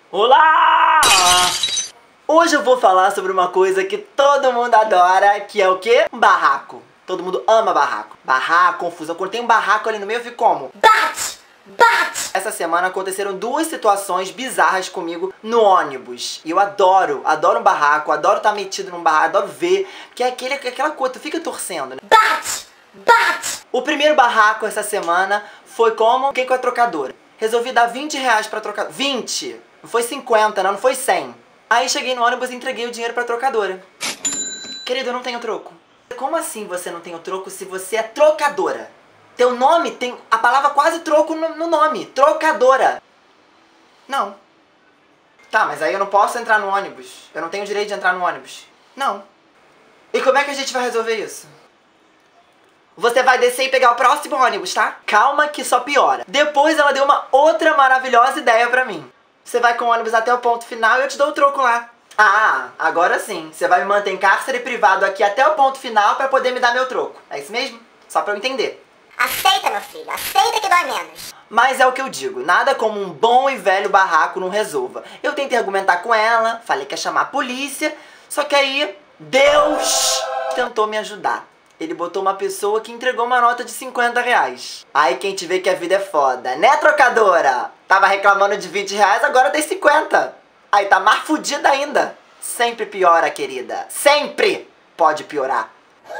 Olá! Hoje eu vou falar sobre uma coisa que todo mundo adora, que é o quê? Um barraco. Todo mundo ama barraco. Barraco, confusão. Quando tem um barraco ali no meio, eu fico como? Bate! Bate! Essa semana aconteceram duas situações bizarras comigo no ônibus. E eu adoro um barraco, adoro estar metido num barraco, adoro ver. Que é aquela coisa, tu fica torcendo, né? Bate! Bate! O primeiro barraco essa semana foi como? Fiquei com a trocadora. Resolvi dar 20 reais pra trocadora. 20! Não foi 50, não foi 100. Aí cheguei no ônibus e entreguei o dinheiro pra trocadora. Querido, eu não tenho troco. Como assim você não tem o troco se você é trocadora? Teu nome tem a palavra quase troco no nome. Trocadora. Não. Tá, mas aí eu não posso entrar no ônibus. Eu não tenho direito de entrar no ônibus. Não. E como é que a gente vai resolver isso? Você vai descer e pegar o próximo ônibus, tá? Calma que só piora. Depois ela deu uma outra maravilhosa ideia pra mim. Você vai com o ônibus até o ponto final e eu te dou o troco lá. Ah, agora sim. Você vai me manter em cárcere privado aqui até o ponto final pra poder me dar meu troco. É isso mesmo? Só pra eu entender. Aceita, meu filho. Aceita que dói menos. Mas é o que eu digo. Nada como um bom e velho barraco não resolva. Eu tentei argumentar com ela, falei que ia chamar a polícia, só que aí Deus tentou me ajudar. Ele botou uma pessoa que entregou uma nota de 50 reais. Aí quem te vê que a vida é foda, né, trocadora? Tava reclamando de 20 reais, agora tem 50. Aí tá mais fudida ainda. Sempre piora, querida. Sempre pode piorar.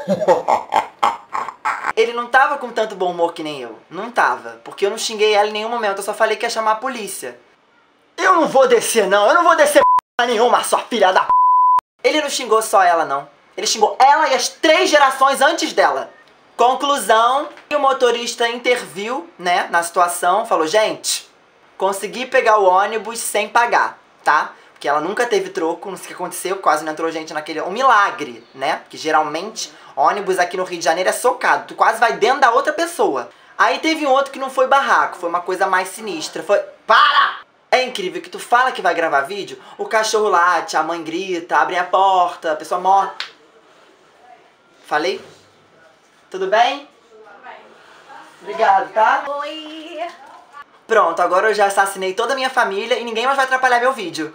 Ele não tava com tanto bom humor que nem eu. Não tava. Porque eu não xinguei ela em nenhum momento. Eu só falei que ia chamar a polícia. Eu não vou descer, não. Eu não vou descer nenhuma, sua filha da p. Ele não xingou só ela, não. Ele xingou ela e as 3 gerações antes dela. Conclusão, o motorista interviu, né, na situação, falou, gente, consegui pegar o ônibus sem pagar, tá? Porque ela nunca teve troco, não sei o que aconteceu, quase não entrou gente naquele... Um milagre, né? Porque geralmente, ônibus aqui no Rio de Janeiro é socado, tu quase vai dentro da outra pessoa. Aí teve um outro que não foi barraco, foi uma coisa mais sinistra, foi... Para! É incrível que tu fala que vai gravar vídeo, o cachorro late, a mãe grita, abre a porta, a pessoa morre. Falei? Tudo bem? Tudo bem. Obrigado, tá? Oi. Pronto, agora eu já assassinei toda a minha família e ninguém mais vai atrapalhar meu vídeo.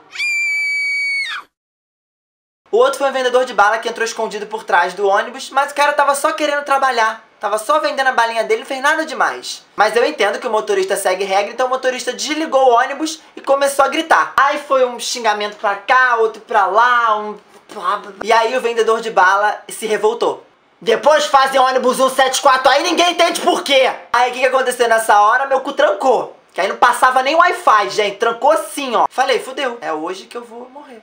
O outro foi um vendedor de bala que entrou escondido por trás do ônibus, mas o cara tava só querendo trabalhar. Tava só vendendo a balinha dele, não fez nada demais. Mas eu entendo que o motorista segue regra, então o motorista desligou o ônibus e começou a gritar. Aí foi um xingamento pra cá, outro pra lá, E aí o vendedor de bala se revoltou. Depois fazem ônibus 174 aí, ninguém entende por quê. Aí o que aconteceu nessa hora? Meu cu trancou. Que aí não passava nem Wi-Fi, gente. Trancou assim, ó. Falei, fudeu. É hoje que eu vou morrer.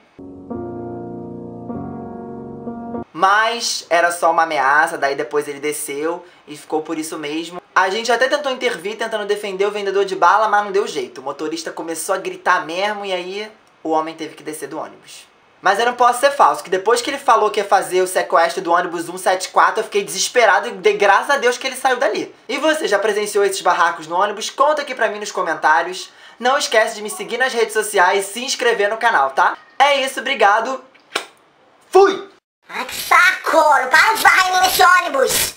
Mas era só uma ameaça, daí depois ele desceu e ficou por isso mesmo. A gente até tentou intervir, tentando defender o vendedor de bala, mas não deu jeito. O motorista começou a gritar mesmo e aí o homem teve que descer do ônibus. Mas eu não posso ser falso, que depois que ele falou que ia fazer o sequestro do ônibus 174, eu fiquei desesperado e dei graças a Deus que ele saiu dali. E você, já presenciou esses barracos no ônibus? Conta aqui pra mim nos comentários. Não esquece de me seguir nas redes sociais e se inscrever no canal, tá? É isso, obrigado. Fui! Ai, que saco! Não para de varrer nesse ônibus!